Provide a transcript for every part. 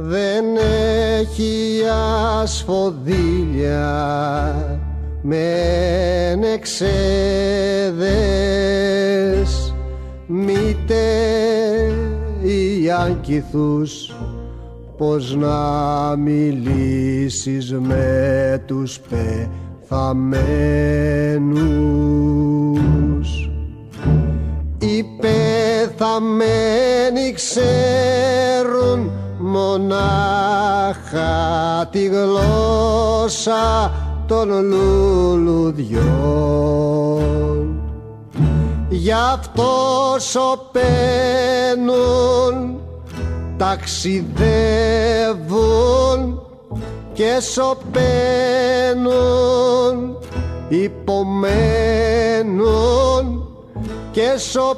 δεν έχει ασφοδίλια μεν εξέδες, μήτε οι άγγιθους, πως να μιλήσεις με τους πεθαμένους. Οι πεθαμένοι ξέρουν μονάχα τη γλώσσα των λουλουδιών, γι' αυτό σωπαίνουν, ταξιδεύουν και σωπαίνουν, υπομένουν και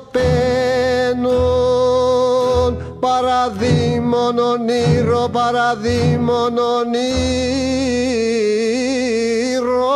σωπαίνουν, παραδείμον ονείρο, παραδείμον ονείρο.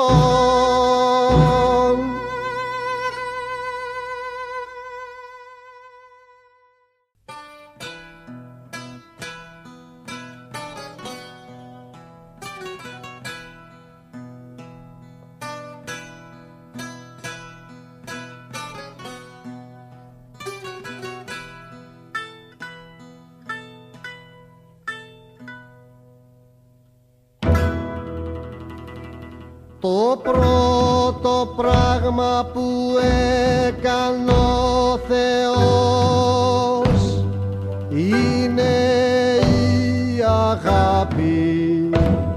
Το πρώτο πράγμα που έκανε ο Θεός είναι η αγάπη,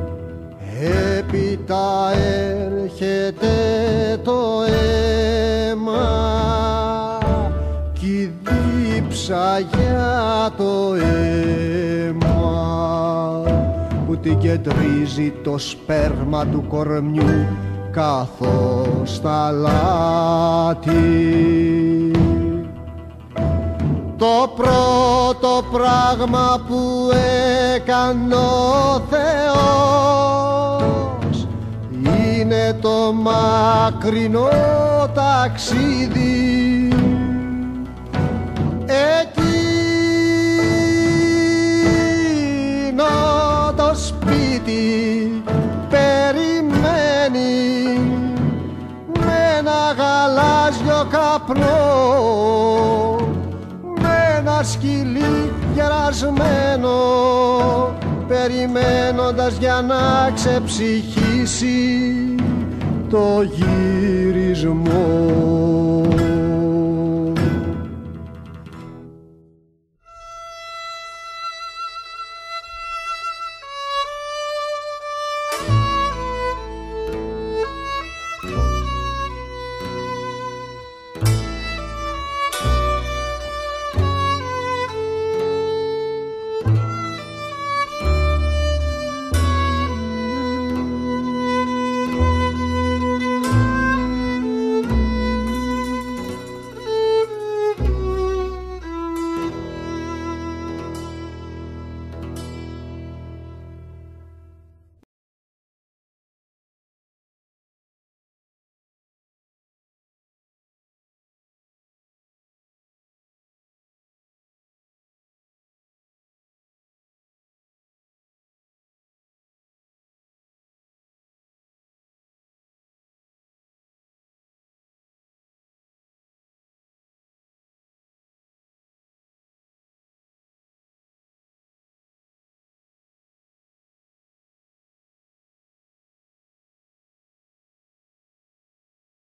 έπειτα έρχεται το αίμα κι η δίψα για το αίμα που την κεντρίζει το σπέρμα του κορμιού καθώς τα λάτι. Το πρώτο πράγμα που έκανε ο Θεός είναι το μακρινό ταξίδι. Το σπίτι περιμένει με ένα γαλάζιο καπνό, με ένα σκυλί γερασμένο, περιμένοντας για να ξεψυχήσει το γυρισμό.